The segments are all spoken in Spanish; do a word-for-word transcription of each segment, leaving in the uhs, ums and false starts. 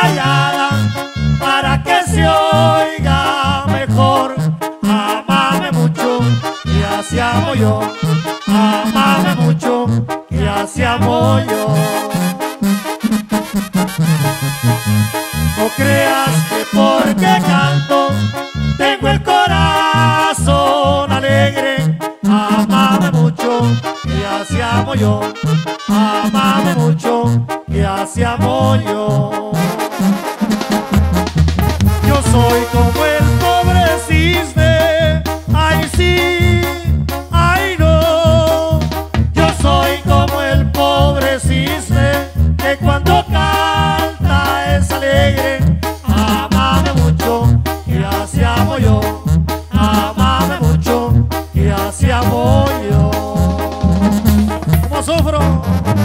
callada para que se oiga mejor. Amame mucho y así amo yo. Amame mucho y así amo yo. No creas que porque canto tengo el corazón alegre. Amame mucho y así amo yo. Amame mucho y así amo yo. Yo soy como el pobre cisne, ay sí, ay no. Yo soy como el pobre cisne que cuando canta es alegre. Amame mucho y así amo yo. Amame mucho y así amo yo. ¿Cómo sufro?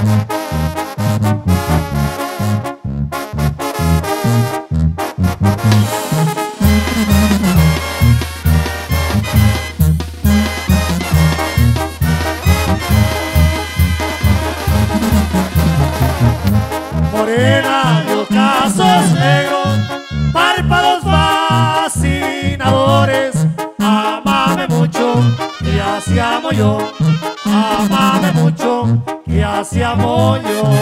Morena de ocasos negros, párpados fascinadores. Amame mucho y así amo yo. Amame mucho y así amo yo.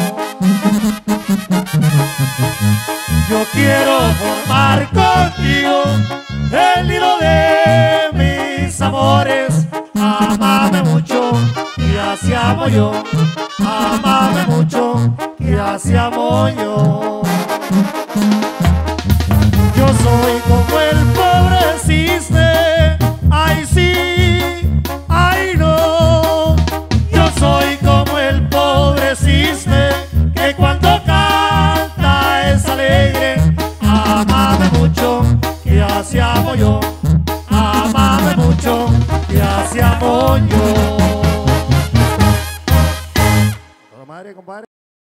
Yo quiero formar contigo el nido de mis amores. Amame mucho y así amo yo. Amame mucho y así amo yo. Yo soy como el pobre cisne, ay sí, ay no. Yo soy como el pobre cisne que cuando canta es alegre. Amame mucho y así amo yo. Amame mucho y así amo yo. Madre, compadre.